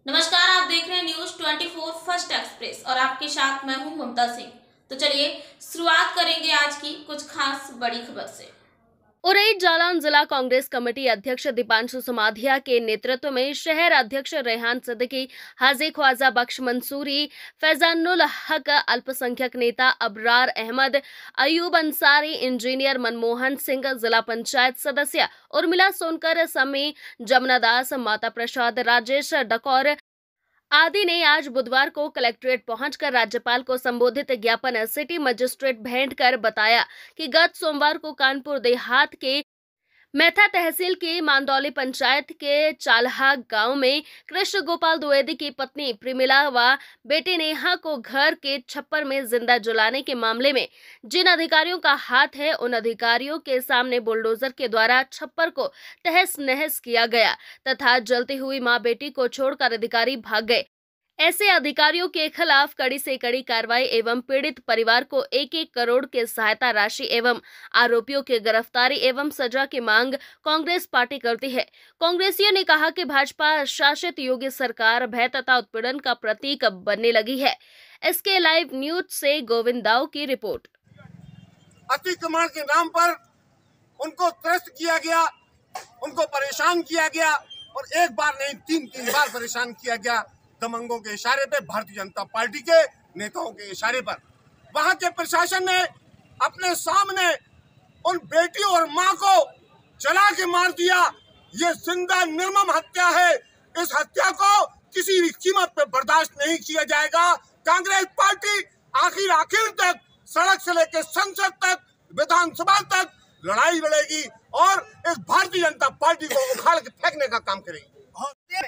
नमस्कार, आप देख रहे हैं न्यूज 24 फर्स्ट एक्सप्रेस और आपके साथ मैं हूं ममता सिंह। तो चलिए शुरुआत करेंगे आज की कुछ खास बड़ी खबर से। उरई जालौन जिला कांग्रेस कमेटी अध्यक्ष दीपांशु समाधिया के नेतृत्व में शहर अध्यक्ष रेहान सिद्दीकी, हाजी ख्वाजा बख्श मंसूरी, फैजानुल हक, अल्पसंख्यक नेता अबरार अहमद, अयूब अंसारी, इंजीनियर मनमोहन सिंह, जिला पंचायत सदस्य उर्मिला सोनकर, समी जमुना दास, माता प्रसाद, राजेश डकौर आदि ने आज बुधवार को कलेक्ट्रेट पहुंचकर राज्यपाल को संबोधित ज्ञापन सिटी मजिस्ट्रेट भेंट कर बताया कि गत सोमवार को कानपुर देहात के मैथा तहसील की मांदौली पंचायत के चालहा गांव में कृष्ण गोपाल द्विवेदी की पत्नी प्रिमिला व बेटी नेहा को घर के छप्पर में जिंदा जलाने के मामले में जिन अधिकारियों का हाथ है, उन अधिकारियों के सामने बुलडोजर के द्वारा छप्पर को तहस नहस किया गया तथा जलती हुई मां बेटी को छोड़कर अधिकारी भाग गए। ऐसे अधिकारियों के खिलाफ कड़ी से कड़ी कार्रवाई एवं पीड़ित परिवार को 1-1 करोड़ के सहायता राशि एवं आरोपियों की गिरफ्तारी एवं सजा की मांग कांग्रेस पार्टी करती है। कांग्रेसियों ने कहा कि भाजपा शासित योगी सरकार भय तथा उत्पीड़न का प्रतीक बनने लगी है। इसके लाइव न्यूज से गोविंद दाऊ की रिपोर्ट। अतिक्रमण के नाम पर उनको त्रस्त किया गया, उनको परेशान किया गया और एक बार नहीं 3 बार परेशान किया गया। दबंगों के इशारे पे, भारतीय जनता पार्टी के नेताओं के इशारे पर वहां के प्रशासन ने अपने सामने उन बेटियों और मां को जला के मार दिया। ये जिंदा निर्मम हत्या है। इस हत्या को किसी भी कीमत पे बर्दाश्त नहीं किया जाएगा। कांग्रेस पार्टी आखिर तक सड़क से लेकर संसद तक, विधानसभा तक लड़ाई लड़ेगी और इस भारतीय जनता पार्टी को उखाड़ के फेंकने का काम करेगी।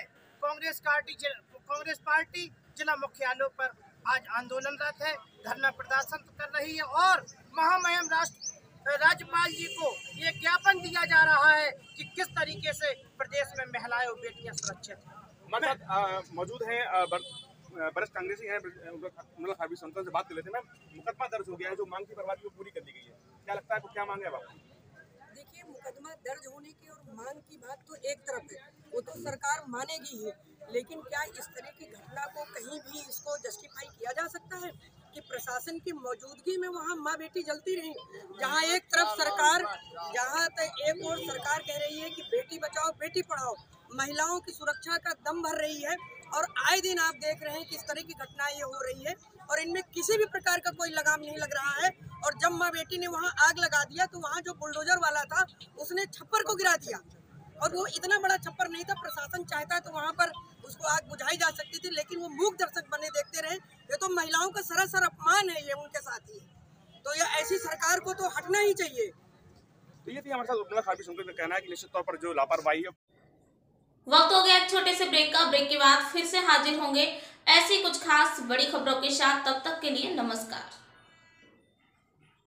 कांग्रेस पार्टी जिला मुख्यालयों पर आज आंदोलनरत है, धरना प्रदर्शन कर रही है और महामहिम राज्यपाल जी को ये ज्ञापन दिया जा रहा है कि किस तरीके से प्रदेश में महिलाएं और बेटियां सुरक्षित हैं। मौजूद हैं वरिष्ठ कांग्रेसी हैं, से बात कर लेते हैं। मुकदमा दर्ज हो गया है, जो मांग की बर्बादी को पूरी कर दी गई है, क्या लगता है आपको, क्या मांग है आपकी? देखिए, मुकदमा दर्ज होने की और मांग की बात तो एक तरफ है, वो तो सरकार मानेगी ही, लेकिन क्या इस तरह की घटना को कहीं भी इसको जस्टिफाई किया जा सकता है कि प्रशासन की मौजूदगी में वहाँ माँ बेटी जलती रही? जहाँ एक तरफ सरकार, जहाँ तक एक और सरकार कह रही है कि बेटी बचाओ बेटी पढ़ाओ, महिलाओं की सुरक्षा का दम भर रही है और आए दिन आप देख रहे हैं कि इस तरह की घटनाएं ये हो रही है और इनमें किसी भी प्रकार का कोई लगाम नहीं लग रहा है। और जब माँ बेटी ने वहाँ आग लगा दिया तो वहाँ जो बुलडोजर वाला था उसने छप्पर को गिरा दिया और वो इतना बड़ा छप्पर नहीं था। प्रशासन चाहता तो वहाँ पर उसको आग बुझाई जा सकती थी, लेकिन वो मूक दर्शक बने देखते रहे। ये तो महिलाओं का सरासर अपमान है, ये उनके साथ ही। तो ये ऐसी सरकार को तो हटना ही चाहिए। तो ये थी हमारे साथ उर्मिला का कहना है कि निश्चित तौर पर जो लापरवाही है। वक्त हो गया एक छोटे से ब्रेक का। ब्रेक के बाद फिर से हाजिर होंगे ऐसी कुछ खास बड़ी खबरों के साथ। तब तक के लिए नमस्कार।